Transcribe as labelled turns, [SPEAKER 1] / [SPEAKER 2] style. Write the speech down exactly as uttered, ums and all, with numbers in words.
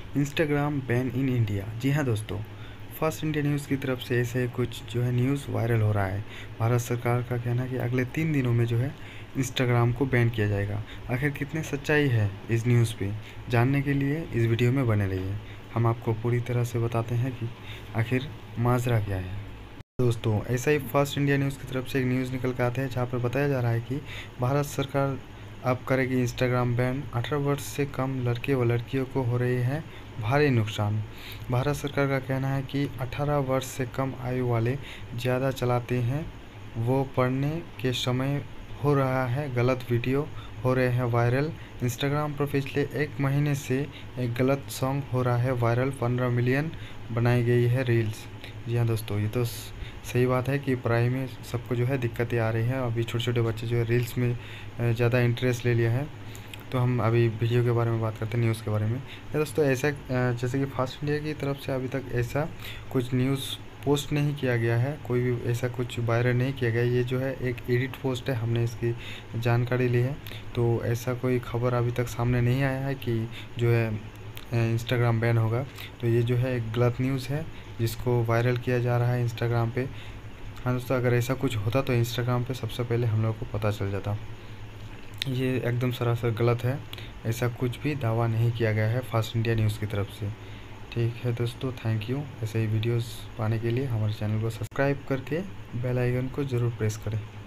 [SPEAKER 1] Instagram ban in India. जी हाँ दोस्तों, फर्स्ट इंडिया न्यूज़ की तरफ से ऐसे कुछ जो है न्यूज़ वायरल हो रहा है। भारत सरकार का कहना है कि अगले तीन दिनों में जो है इंस्टाग्राम को बैन किया जाएगा। आखिर कितनी सच्चाई है इस न्यूज़ पे, जानने के लिए इस वीडियो में बने रहिए। हम आपको पूरी तरह से बताते हैं कि आखिर माजरा क्या है। दोस्तों, ऐसा ही फर्स्ट इंडिया न्यूज़ की तरफ से एक न्यूज़ निकल के आते हैं जहाँ पर बताया जा रहा है कि भारत सरकार अब करेगी इंस्टाग्राम बैन। अठारह वर्ष से कम लड़के व लड़कियों को हो रही है भारी नुकसान। भारत सरकार का कहना है कि अठारह वर्ष से कम आयु वाले ज़्यादा चलाते हैं, वो पढ़ने के समय हो रहा है गलत वीडियो हो रहे हैं वायरल। इंस्टाग्राम पर पिछले एक महीने से एक गलत सॉन्ग हो रहा है वायरल। पंद्रह मिलियन बनाई गई है रील्स। जी हाँ दोस्तों, ये तो सही बात है कि पढ़ाई में सबको जो है दिक्कतें आ रही हैं। अभी छोटे छोटे बच्चे जो है रील्स में ज़्यादा इंटरेस्ट ले लिया है। तो हम अभी वीडियो के बारे में बात करते हैं, न्यूज़ के बारे में। या दोस्तों, ऐसा जैसे कि फास्ट इंडिया की तरफ से अभी तक ऐसा कुछ न्यूज़ पोस्ट नहीं किया गया है, कोई भी ऐसा कुछ वायरल नहीं किया गया। ये जो है एक एडिट पोस्ट है, हमने इसकी जानकारी ली है। तो ऐसा कोई खबर अभी तक सामने नहीं आया है कि जो है इंस्टाग्राम बैन होगा। तो ये जो है एक गलत न्यूज़ है जिसको वायरल किया जा रहा है इंस्टाग्राम पे। हाँ दोस्तों, अगर ऐसा कुछ होता तो इंस्टाग्राम पे सबसे पहले हम लोग को पता चल जाता। ये एकदम सरासर गलत है, ऐसा कुछ भी दावा नहीं किया गया है फास्ट इंडिया न्यूज़ की तरफ से। ठीक है दोस्तों, थैंक यू। ऐसे ही वीडियोस पाने के लिए हमारे चैनल को सब्सक्राइब करके बेल आइकन को ज़रूर प्रेस करें।